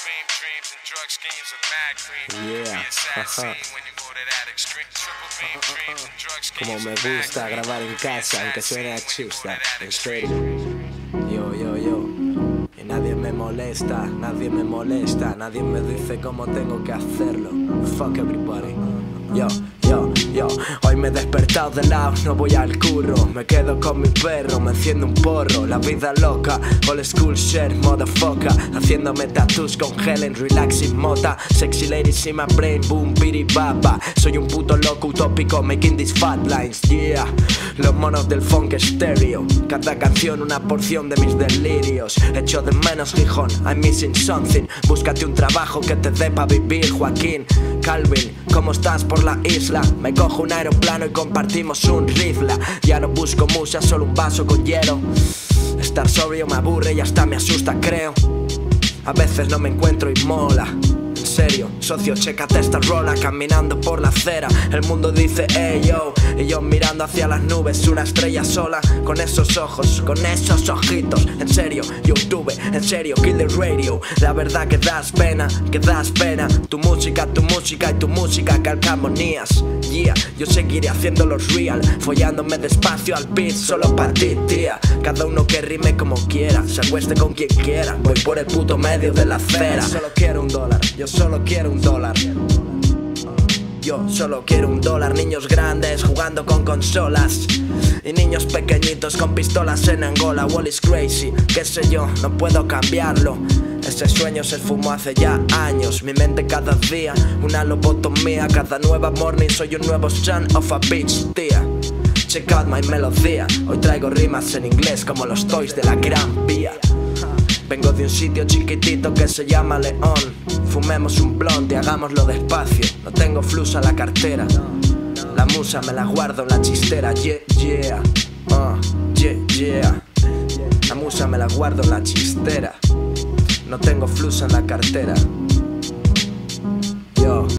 fame, dreams, and drug schemes of mad cream. Yeah, Be a sad ajá. scene when you go to that extreme. Triple fame, dreams, and drug Como schemes me of mad gusta cream. grabar en Be a casa, aunque sad suene a scene when you go to chista, that en extreme. serio. Yo. Y nadie me molesta, nadie me dice cómo tengo que hacerlo. Fuck everybody. Yo. Hoy me he despertado de lado, no voy al curro. Me quedo con mi perro, me enciendo un porro. La vida loca, old school shit, motherfucker. Haciéndome tattoos con Helen, relaxing mota. Sexy ladies in my brain, boom, baba. Soy un puto loco utópico, making these fat lines, yeah. Los monos del funk estéreo. Cada canción una porción de mis delirios. Echo de menos Gijón, I'm missing something. Búscate un trabajo que te dé pa' vivir, Joaquín. Calvin, ¿cómo estás por la isla? Me cojo un aeroplano y compartimos un rifla. Ya no busco musa, solo un vaso con hielo. Estar sobrio me aburre y hasta me asusta, creo. A veces no me encuentro y mola. En serio, socio, chécate esta rola. Caminando por la acera, el mundo dice hey yo. Y yo mirando hacia las nubes, una estrella sola. Con esos ojos, con esos ojitos. En serio, YouTube, en serio, kill the radio. La verdad que das pena, Tu música y tu música calcamonías. Yeah, yo seguiré haciendo los real. Follándome despacio al beat, solo para ti, tía. Cada uno que rime como quiera, se acueste con quien quiera. Voy por el puto medio de la acera. Solo quiero $1, yo solo quiero $1. Yo solo quiero $1, niños grandes jugando con consolas y niños pequeñitos con pistolas en Angola. Wall is crazy, qué sé yo, no puedo cambiarlo. Ese sueño se esfumó hace ya años. Mi mente cada día, una lobotomía. Cada nueva morning soy un nuevo son of a bitch, tía. Check out my melodía. Hoy traigo rimas en inglés como los toys de la Gran Vía. Vengo de un sitio chiquitito que se llama León. Fumemos un blunt y hagámoslo despacio. No tengo flus a la cartera. La musa me la guardo en la chistera. Yeah. La musa me la guardo en la chistera. No tengo flus en la cartera.